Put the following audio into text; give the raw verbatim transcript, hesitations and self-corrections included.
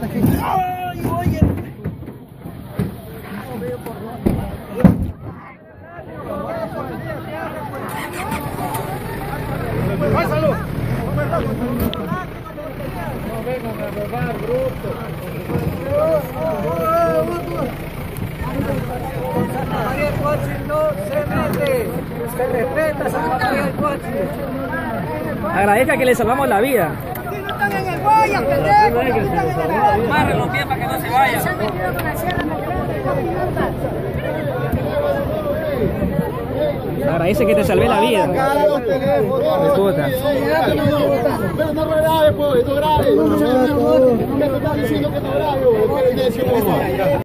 ¡Ay, oye! ¡Pásalo! No vengan a robar, bruto. Santa María del Coche no se mete. Se respeta Santa María del Coche. Agradezca que le salvamos la vida. Aquí no están en el Guaya, pendejo. Aquí no están en el Guaya. Amarre los pies para que no se vaya. Se han metido con la sierra, me Agradece que te salvé la vida. Puta. Pero no grave, pues, no grave. No me estás diciendo que no grave.